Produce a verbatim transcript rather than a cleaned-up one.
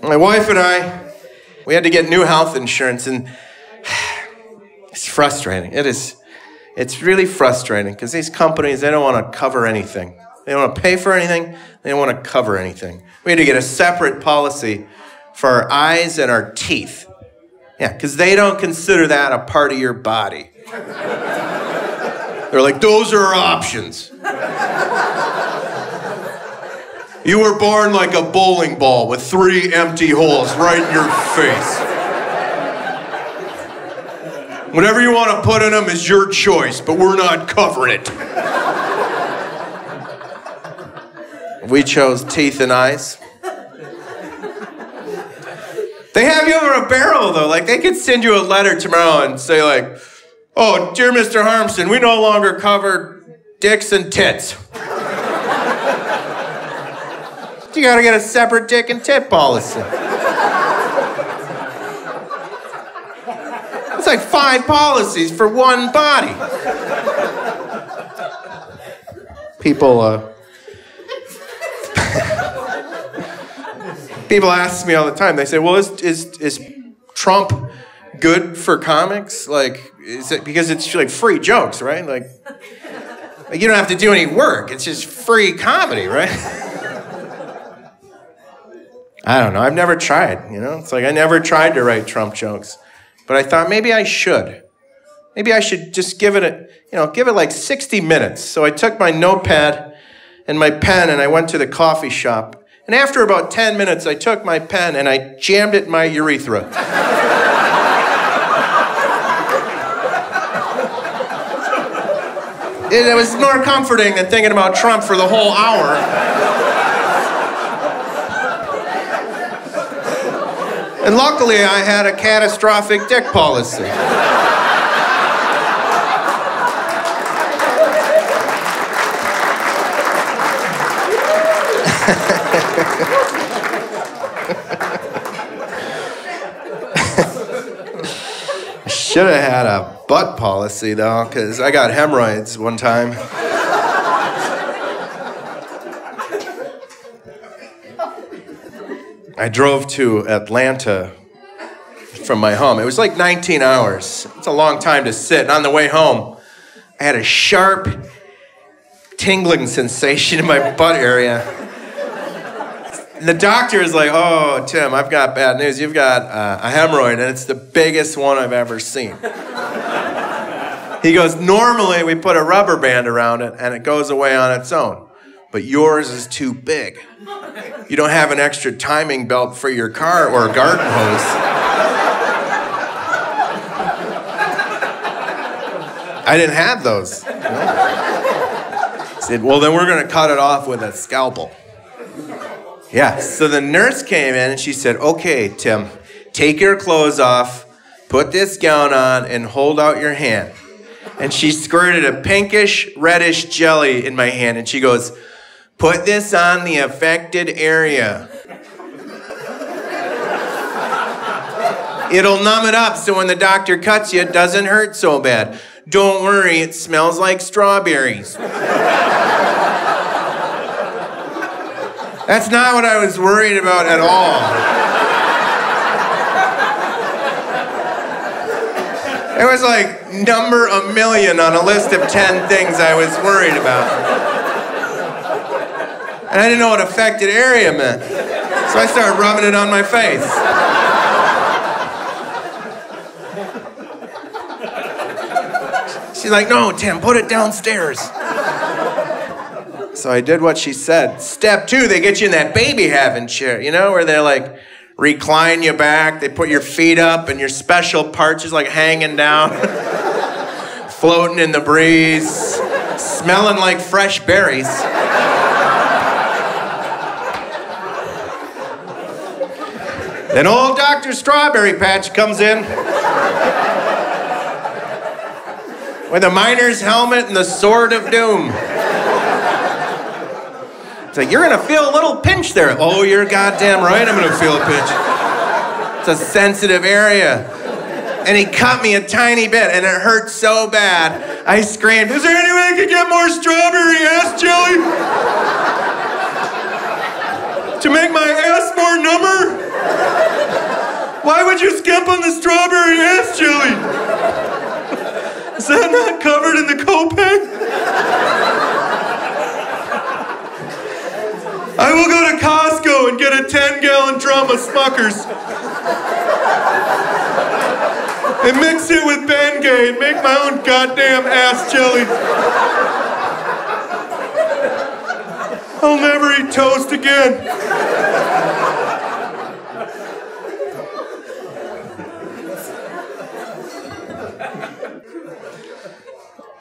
My wife and I, we had to get new health insurance, and it's frustrating. It is. It's really frustrating because these companies, they don't want to cover anything. They don't want to pay for anything. They don't want to cover anything. We had to get a separate policy for our eyes and our teeth. Yeah, because they don't consider that a part of your body. They're like, those are our options. You were born like a bowling ball with three empty holes right in your face. Whatever you want to put in them is your choice, but we're not covering it. We chose teeth and eyes. They have you over a barrel, though. Like, they could send you a letter tomorrow and say, like, oh, dear Mister Harmson, we no longer cover dicks and tits. You gotta get a separate dick and tit policy. It's like five policies for one body. People, uh... People ask me all the time, they say, well, is, is, is Trump good for comics? Like, is it because it's like free jokes, right? Like, like you don't have to do any work. It's just free comedy, right? I don't know. I've never tried, you know? It's like I never tried to write Trump jokes. But I thought maybe I should. Maybe I should just give it a, you know, give it like sixty minutes. So I took my notepad and my pen and I went to the coffee shop. And after about ten minutes, I took my pen and I jammed it in my urethra. it, it was more comforting than thinking about Trump for the whole hour. And luckily, I had a catastrophic dick policy. Should have had a butt policy, though, because I got hemorrhoids one time. I drove to Atlanta from my home. It was like nineteen hours. It's a long time to sit. And on the way home, I had a sharp, tingling sensation in my butt area. And the doctor is like, oh, Tim, I've got bad news. You've got uh, a hemorrhoid, and it's the biggest one I've ever seen. He goes, normally we put a rubber band around it, and it goes away on its own. But yours is too big. You don't have an extra timing belt for your car or a garden hose. I didn't have those. You know? He said, well, then we're going to cut it off with a scalpel. Yeah, so the nurse came in and she said, okay, Tim, take your clothes off, put this gown on, and hold out your hand. And she squirted a pinkish, reddish jelly in my hand, and she goes, put this on the affected area. It'll numb it up so when the doctor cuts you, it doesn't hurt so bad. Don't worry, it smells like strawberries. That's not what I was worried about at all. It was like number a million on a list of ten things I was worried about. And I didn't know what affected area meant. So I started rubbing it on my face. She's like, no, Tim, put it downstairs. So I did what she said. Step two, they get you in that baby having chair, you know, where they're like, recline you back, they put your feet up, and your special parts just like hanging down, floating in the breeze, smelling like fresh berries. Then old Doctor Strawberry Patch comes in with a miner's helmet and the sword of doom. It's like, you're gonna feel a little pinch there. Oh, you're goddamn right I'm gonna feel a pinch. It's a sensitive area. And he cut me a tiny bit, and it hurt so bad, I screamed, is there any way I could get more strawberry ass jelly? To make my ass more number? up on the strawberry ass chili. Is that not covered in the copay? I will go to Costco and get a ten gallon drum of Smuckers and mix it with Bengay and make my own goddamn ass chili. I'll never eat toast again.